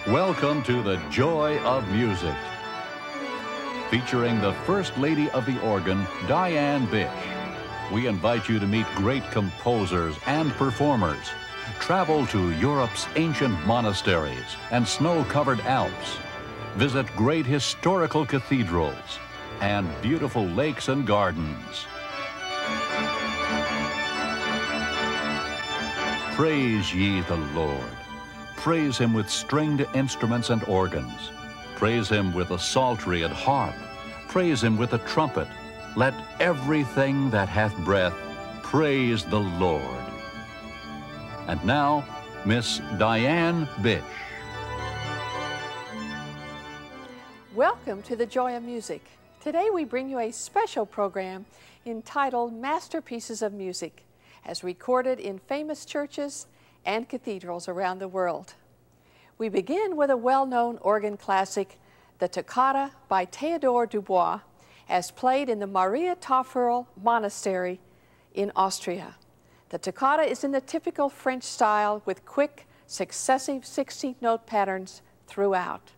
Welcome to the Joy of Music, featuring the First Lady of the Organ, Diane Bish. We invite you to meet great composers and performers. Travel to Europe's ancient monasteries and snow-covered Alps. Visit great historical cathedrals and beautiful lakes and gardens. Praise ye the Lord. Praise him with stringed instruments and organs. Praise him with a psaltery and harp. Praise him with a trumpet. Let everything that hath breath praise the Lord. And now, Miss Diane Bish. Welcome to the Joy of Music. Today we bring you a special program entitled Masterpieces of Music, as recorded in famous churches and cathedrals around the world. We begin with a well-known organ classic, the Toccata by Theodore Dubois, as played in the Maria Tauferl Monastery in Austria. The Toccata is in the typical French style with quick, successive 16th note patterns throughout.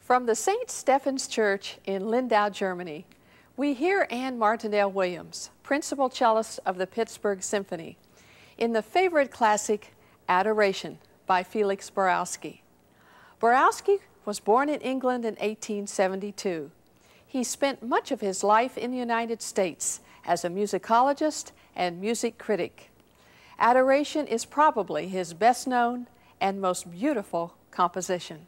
From the St. Stephen's Church in Lindau, Germany, we hear Anne Martindale Williams, principal cellist of the Pittsburgh Symphony, in the favorite classic, Adoration by Felix Borowski. Borowski was born in England in 1872. He spent much of his life in the United States as a musicologist and music critic. Adoration is probably his best known and most beautiful composition.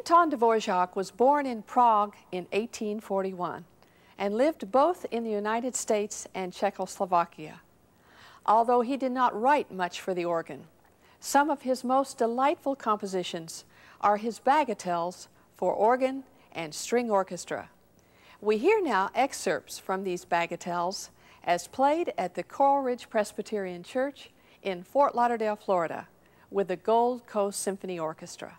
Anton Dvorak was born in Prague in 1841 and lived both in the United States and Czechoslovakia. Although he did not write much for the organ, some of his most delightful compositions are his Bagatelles for organ and string orchestra. We hear now excerpts from these Bagatelles as played at the Coral Ridge Presbyterian Church in Fort Lauderdale, Florida, with the Gold Coast Symphony Orchestra.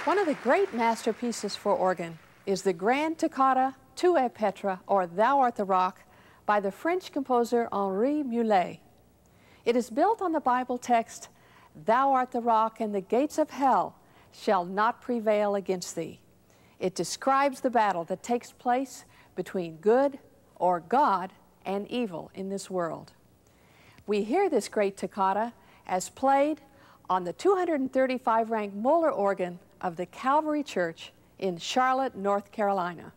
One of the great masterpieces for organ is the Grand Toccata Tu es Petra, or Thou Art the Rock, by the French composer Henri Mulet. It is built on the Bible text, Thou art the rock, and the gates of hell shall not prevail against thee. It describes the battle that takes place between good, or God, and evil in this world. We hear this great toccata as played on the 235-rank Moeller organ of the Calvary Church in Charlotte, North Carolina.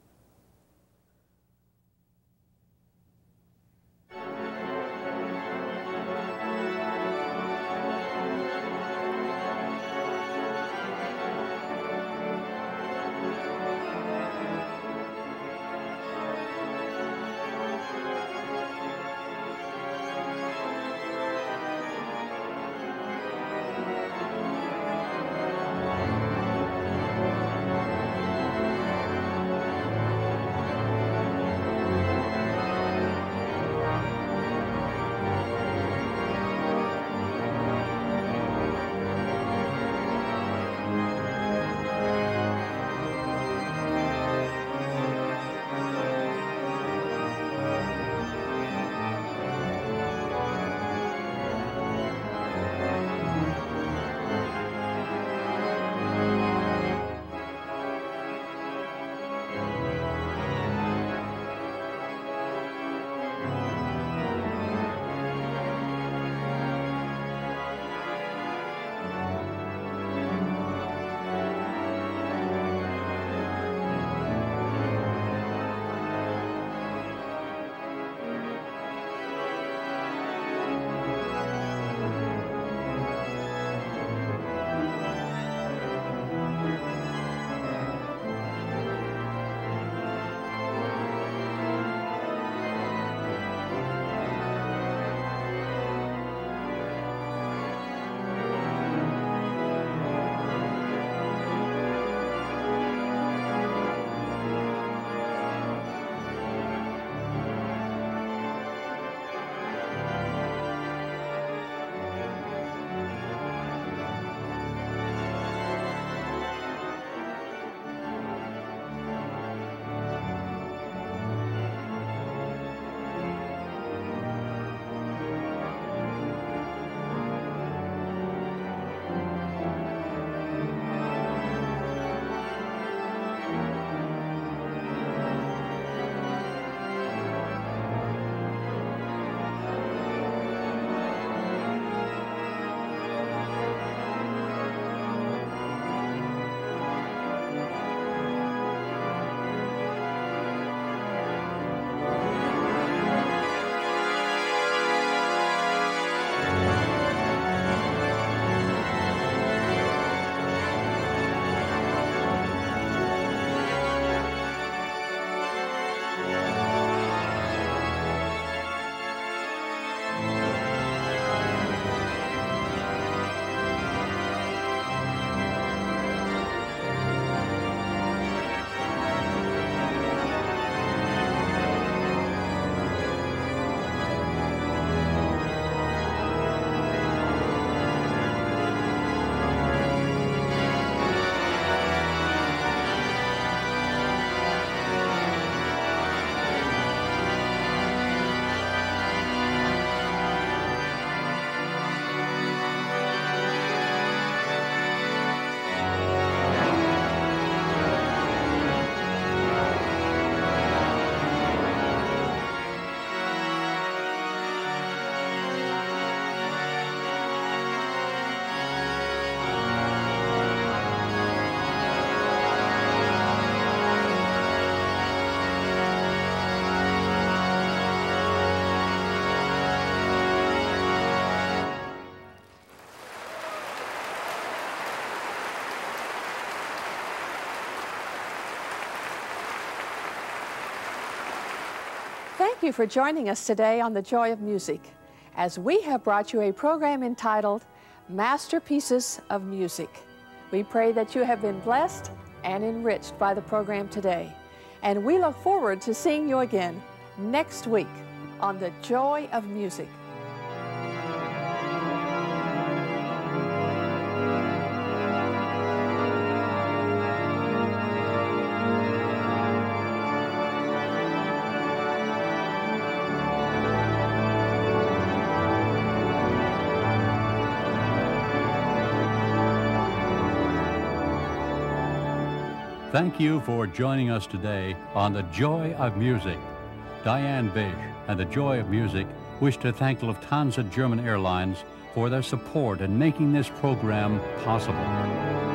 Thank you for joining us today on The Joy of Music, as we have brought you a program entitled Masterpieces of Music. We pray that you have been blessed and enriched by the program today, and we look forward to seeing you again next week on The Joy of Music. Thank you for joining us today on The Joy of Music. Diane, Bish, and The Joy of Music wish to thank Lufthansa German Airlines for their support in making this program possible.